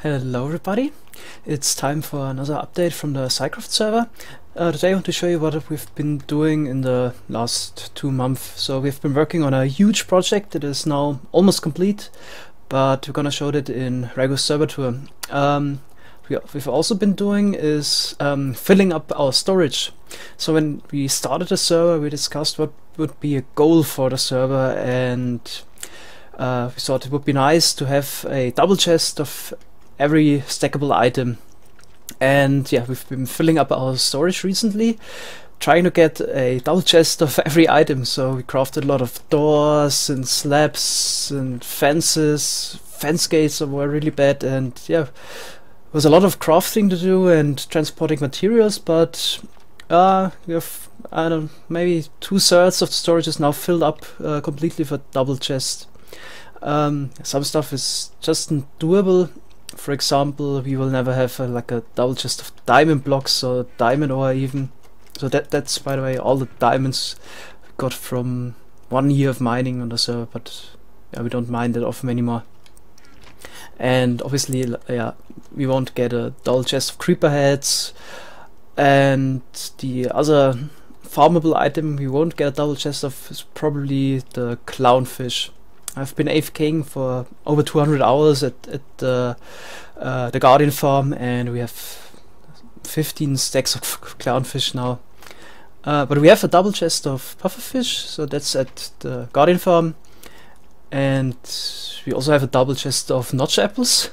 Hello everybody, it's time for another update from the SciCraft server. Today I want to show you what we've been doing in the last 2 months. So we've been working on a huge project that is now almost complete, but we're gonna show that in regular server tour. What we've also been doing is filling up our storage. So when we started the server, we discussed what would be a goal for the server, and we thought it would be nice to have a double chest of every stackable item. And yeah, we've been filling up our storage recently, trying to get a double chest of every item. So we crafted a lot of doors and slabs and fences. Fence gates were really bad, and yeah, there was a lot of crafting to do and transporting materials, but we have, I don't know, maybe 2/3 of the storage is now filled up completely for double chest. Some stuff is just doable. For example, we will never have like a double chest of diamond blocks or diamond ore even. So that's, by the way, all the diamonds we got from 1 year of mining on the server, but yeah, we don't mine that often anymore. And obviously, yeah, we won't get a double chest of creeper heads, and the other farmable item we won't get a double chest of is probably the clownfish. I've been AFKing for over 200 hours at the Guardian farm, and we have 15 stacks of clownfish now. But we have a double chest of pufferfish, so that's at the Guardian farm, and we also have a double chest of notch apples.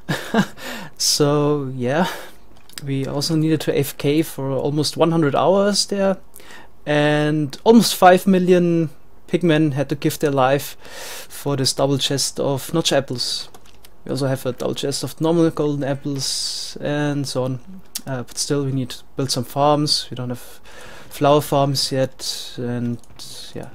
So yeah, we also needed to AFK for almost 100 hours there, and almost 5 million pigmen had to give their life for this double chest of notch apples. We also have a double chest of normal golden apples and so on. But still, we need to build some farms. We don't have flower farms yet, and yeah.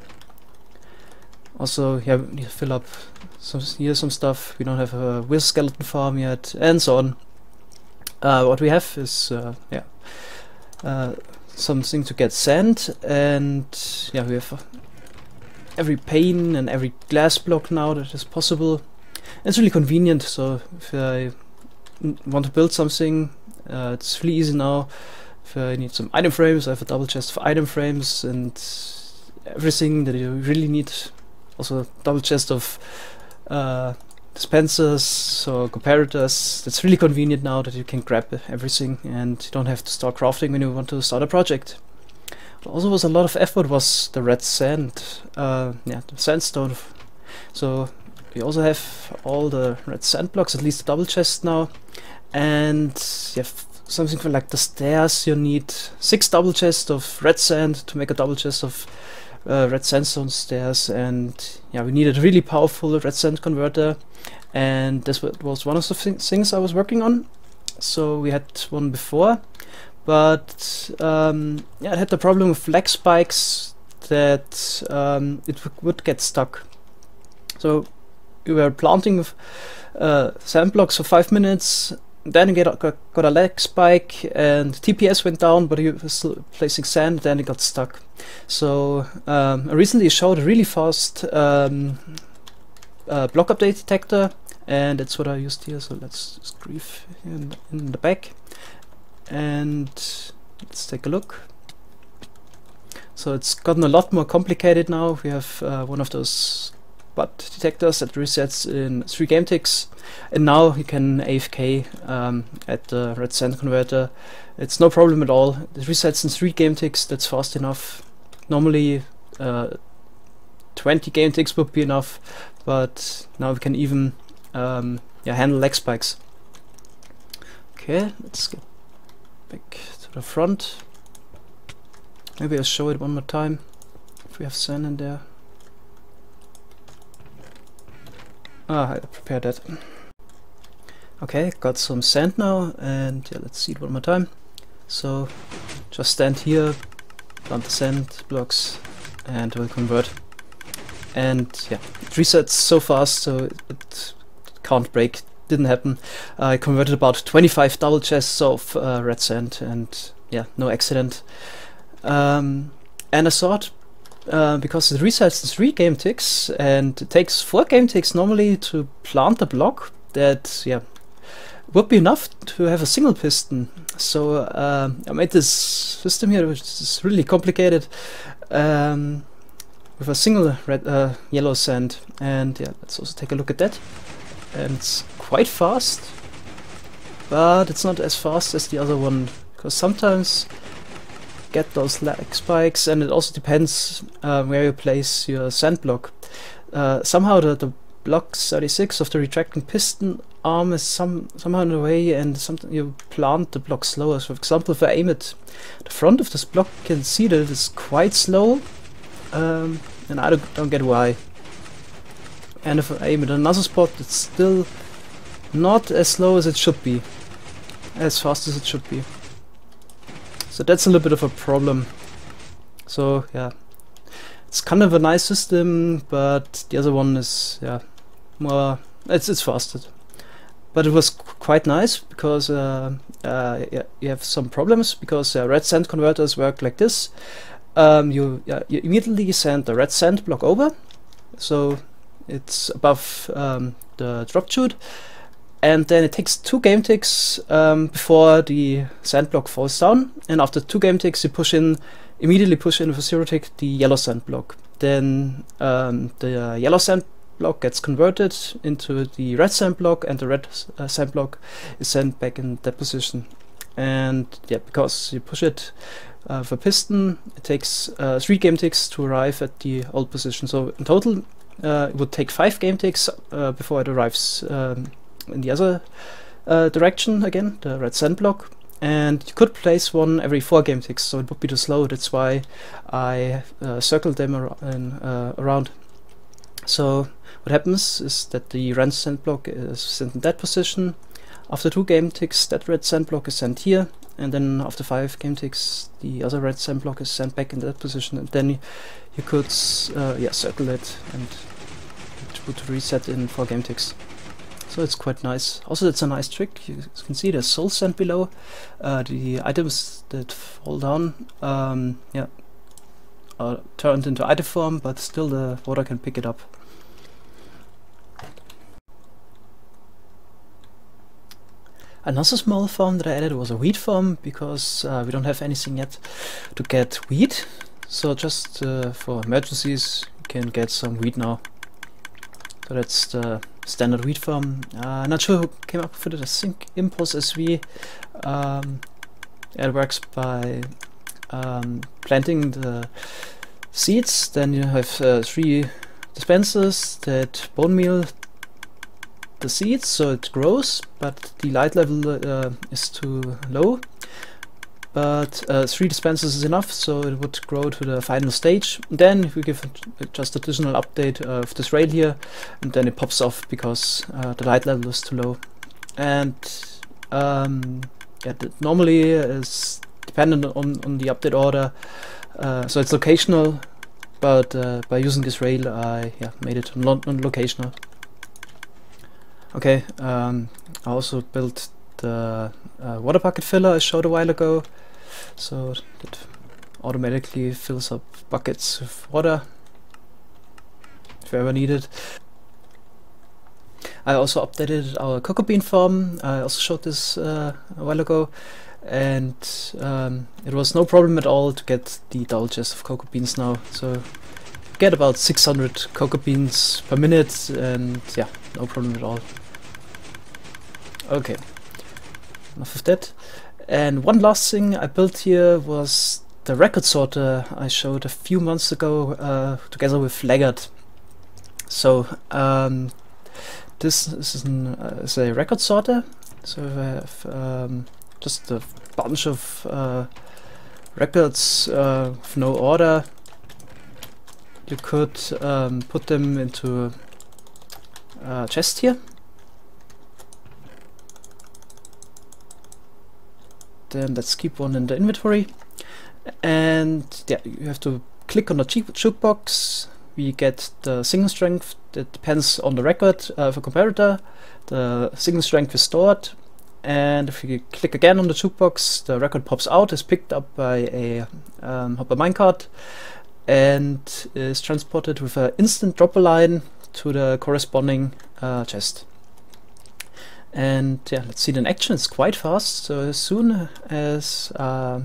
Also, yeah, we need to fill up some stuff. We don't have a Wiz skeleton farm yet, and so on. What we have is something to get sand, and yeah, we have every pane and every glass block now that is possible. It's really convenient, so if I want to build something, it's really easy now. If I need some item frames, I have a double chest of item frames and everything that you really need. Also a double chest of dispensers or comparators. It's really convenient now that you can grab everything and you don't have to start crafting when you want to start a project. Also was a lot of effort was the red sand, yeah, the sandstone. So we also have all the red sand blocks, at least the double chest now, and you have something for like the stairs. You need 6 double chests of red sand to make a double chest of red sandstone stairs, and yeah, we needed a really powerful red sand converter, and this was one of the things I was working on. So we had one before, but yeah, it had the problem with lag spikes that it would get stuck. So we were planting sand blocks for 5 minutes, then you got a lag spike and TPS went down, but you were still placing sand, then it got stuck. So I recently showed a really fast block update detector, and that's what I used here. So let's just grief in the back, and let's take a look. So it's gotten a lot more complicated now. We have one of those butt detectors that resets in 3 game ticks, and now you can AFK at the red sand converter. It's no problem at all. It resets in 3 game ticks. That's fast enough. Normally 20 game ticks would be enough, but now we can even yeah, handle lag spikes. Okay, let's get back to the front. Maybe I'll show it one more time if we have sand in there. I prepared that. Okay, got some sand now, and yeah, let's see it one more time. So just stand here, plant the sand blocks, and we'll convert. And yeah, it resets so fast, so it can't break. Didn't happen. I converted about 25 double chests of red sand, and yeah, no accident. And I thought, because it resets in 3 game ticks and it takes 4 game ticks normally to plant the block, that yeah, would be enough to have a single piston. So I made this system here, which is really complicated, with a single red, yellow sand. And yeah, let's also take a look at that. And it's quite fast, but it's not as fast as the other one, because sometimes you get those lag spikes, and it also depends where you place your sand block. Somehow the block 36 of the retracting piston arm is somehow in the way, and you plant the block slower. So for example, if I aim at the front of this block, you can see that it is quite slow, and I don't get why. And if I aim at another spot, it's still not as slow as it should be, as fast as it should be. So that's a little bit of a problem. So yeah, it's kind of a nice system, but the other one is, yeah, more, it's faster. But it was quite nice, because yeah, you have some problems, because red sand converters work like this. You immediately send the red sand block over, so it's above the drop chute, and then it takes 2 game ticks before the sand block falls down, and after 2 game ticks you immediately push in with a 0 tick the yellow sand block. Then the yellow sand block gets converted into the red sand block, and the red sand block is sent back in that position. And yeah, because you push it with a piston, it takes 3 game ticks to arrive at the old position. So in total it would take 5 game ticks before it arrives in the other direction again, the red sand block. And you could place one every 4 game ticks, so it would be too slow. That's why I circled them around. So what happens is that the red sand block is sent in that position. After 2 game ticks, that red sand block is sent here, and then after 5 game ticks, the other red sand block is sent back in that position. And then you could yeah, circle it, and it would reset in 4 game ticks. So it's quite nice. Also, it's a nice trick. You can see there's soul sand below. The items that fall down, yeah, are turned into item form, but still the water can pick it up. Another small farm that I added was a wheat farm, because we don't have anything yet to get wheat. So just for emergencies, you can get some wheat now. So that's the standard wheat farm. Not sure who came up with it. I think Impulse SV. It works by planting the seeds. Then you have 3 dispensers that bone meal the seeds, so it grows, but the light level is too low. But 3 dispensers is enough, so it would grow to the final stage. Then if we give it just additional update of this rail here, and then it pops off because the light level is too low. And yeah, that normally is dependent on the update order, so it's locational, but by using this rail I made it non-locational. Okay, I also built the water bucket filler I showed a while ago, so that automatically fills up buckets with water if ever needed. I also updated our cocoa bean farm. I also showed this a while ago, and it was no problem at all to get the double chest of cocoa beans now. So you get about 600 cocoa beans per minute, and yeah, no problem at all. Okay, enough of that. And one last thing I built here was the record sorter I showed a few months ago together with Laggard. So this is a record sorter. So I have just a bunch of records with no order. You could put them into a chest here. Then let's keep one in the inventory, and yeah, you have to click on the jukebox. We get the signal strength that depends on the record for comparator. The signal strength is stored, and if you click again on the jukebox, the record pops out, is picked up by a hopper minecart, and is transported with an instant dropper line to the corresponding chest. And yeah, let's see it in action. It's quite fast. So as soon as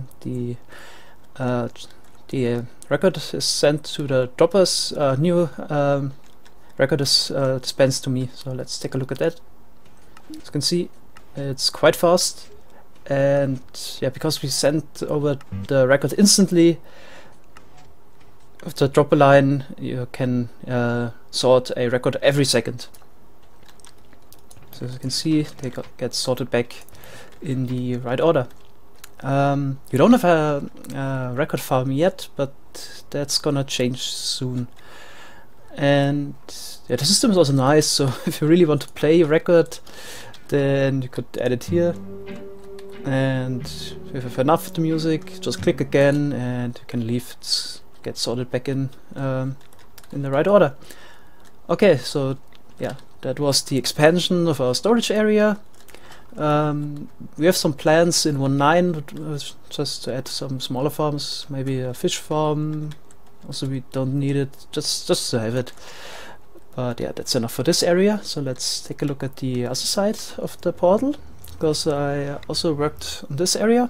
the record is sent to the droppers, new record is dispensed to me. So let's take a look at that. As you can see, it's quite fast, and yeah, because we sent over the record instantly with the dropper line, you can sort a record every second. So as you can see, they get sorted back in the right order. You don't have a record farm yet, but that's gonna change soon. And yeah, the system is also nice, so if you really want to play a record, then you could add it here. And if you have enough of the music, just click again and you can leave it, get sorted back in the right order. Okay, so yeah, that was the expansion of our storage area. We have some plans in 1.9 just to add some smaller farms, maybe a fish farm. Also, we don't need it, just to have it. But yeah, that's enough for this area. So let's take a look at the other side of the portal, because I also worked on this area.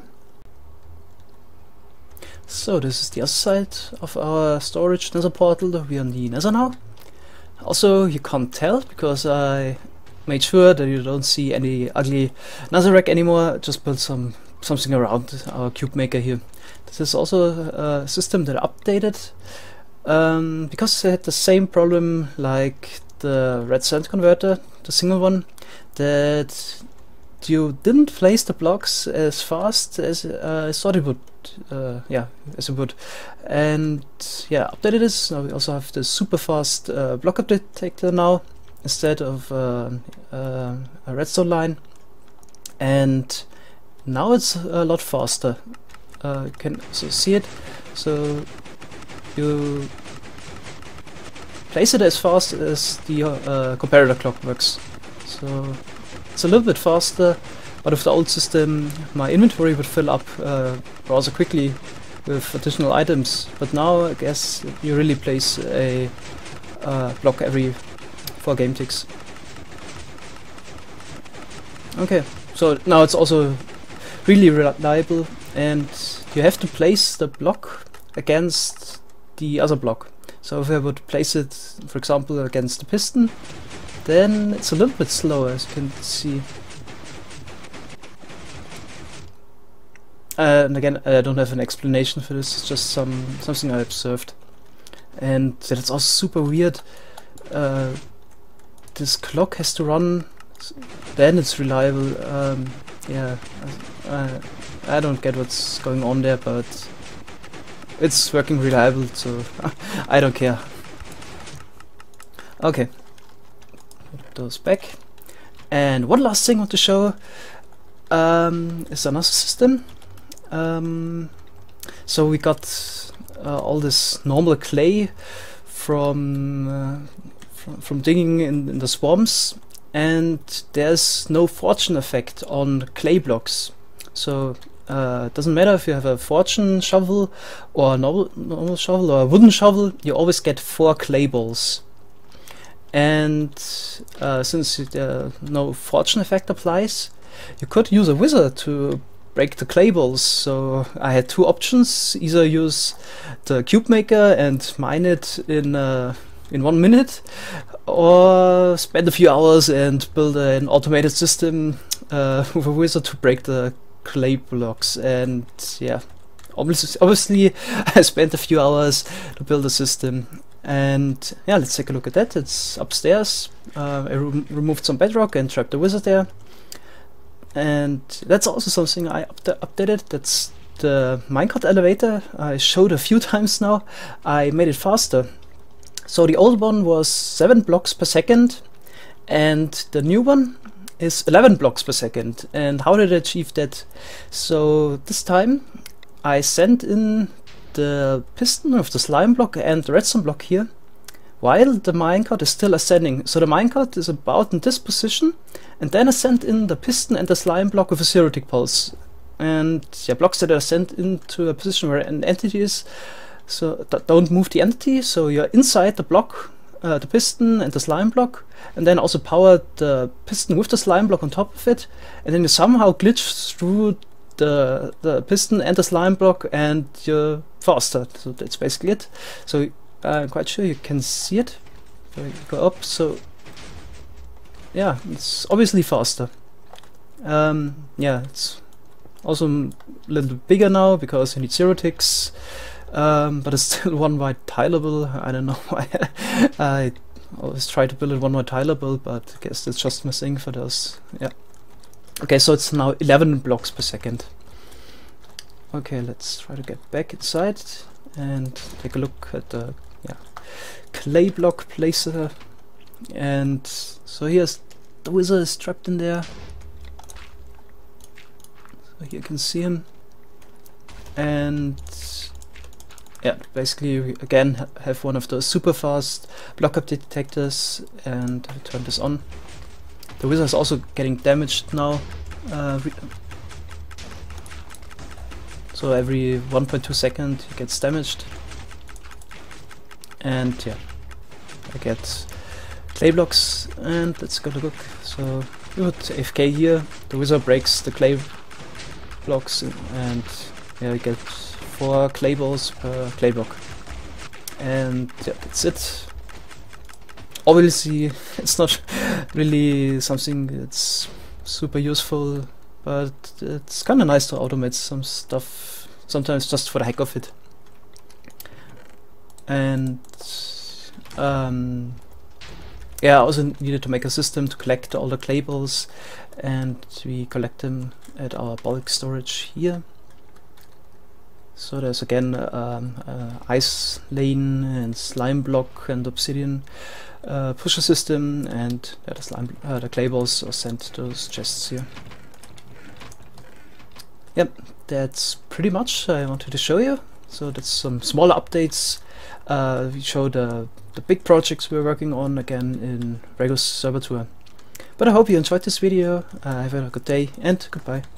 So this is the other side of our storage nether portal. We're on the nether now. Also, you can't tell because I made sure that you don't see any ugly netherrack anymore. Just built something around our cube maker here. This is also a system that I updated because it had the same problem like the red sand converter, the single one, that you didn't place the blocks as fast as I thought it would. As it would. And yeah, updated this. Now we also have the super fast block update detector now instead of a redstone line, and now it's a lot faster. You can also see it. So you place it as fast as the comparator clock works. So it's a little bit faster, but with the old system my inventory would fill up rather quickly with additional items. But now I guess you really place a block every 4 game ticks. Okay, so now it's also really reliable, and you have to place the block against the other block. So if I would place it, for example, against the piston, then it's a little bit slower, as you can see. And again, I don't have an explanation for this, it's just something I observed. And that it's also super weird. This clock has to run, then it's reliable. Yeah, I don't get what's going on there, but it's working reliable, so I don't care. Okay, put those back. And one last thing I want to show is another system. So we got all this normal clay from digging in the swamps, and there's no fortune effect on clay blocks. So it doesn't matter if you have a fortune shovel or a normal shovel or a wooden shovel, you always get 4 clay balls. And since no fortune effect applies, you could use a wizard to break the clay balls. So I had 2 options: either use the cube maker and mine it in 1 minute, or spend a few hours and build an automated system with a wizard to break the clay blocks. And yeah, obviously I spent a few hours to build a system. And yeah, let's take a look at that. It's upstairs. I removed some bedrock and trapped the wizard there. And that's also something I updated. That's the minecart elevator. I showed a few times now. I made it faster. So the old one was 7 blocks per second, and the new one is 11 blocks per second. And how did I achieve that? So this time I sent in the piston of the slime block and the redstone block here, while the minecart is still ascending. So the minecart is about in this position, and then I sent in the piston and the slime block with a 0-tick pulse. And yeah, blocks that are sent into a position where an entity is, so don't move the entity, so you're inside the block the piston and the slime block, and then also power the piston with the slime block on top of it, and then you somehow glitch through the piston and the slime block, and you're faster. So that's basically it. So I'm quite sure you can see it. So you go up. So yeah, it's obviously faster. Yeah, it's also a little bit bigger now because you need 0 ticks, but it's still one wide tileable. I don't know why. I always try to build it one wide tileable, but I guess it's just missing for those. Yeah. Okay, so it's now 11 blocks per second. Okay, let's try to get back inside and take a look at the clay block placer. And so here's the wizard is trapped in there. So here you can see him. And yeah, basically we again have one of those super fast block up detectors, and I turn this on. The wizard is also getting damaged now. So every 1.2 seconds he gets damaged. And yeah, I get clay blocks, and let's go to look. So we put AFK here, the wizard breaks the clay blocks, and yeah, we get 4 clay balls per clay block. And yeah, that's it. Obviously it's not really something that's super useful, but it's kind of nice to automate some stuff, sometimes just for the heck of it. And yeah, I also needed to make a system to collect all the clay balls, and we collect them at our bulk storage here. So there's again ice lane and slime block and obsidian pusher system, and the clay balls are sent to those chests here. Yep, that's pretty much I wanted to show you. So that's some smaller updates. We show the big projects we're working on again in Ragos Server Tour. But I hope you enjoyed this video. Have a good day and goodbye.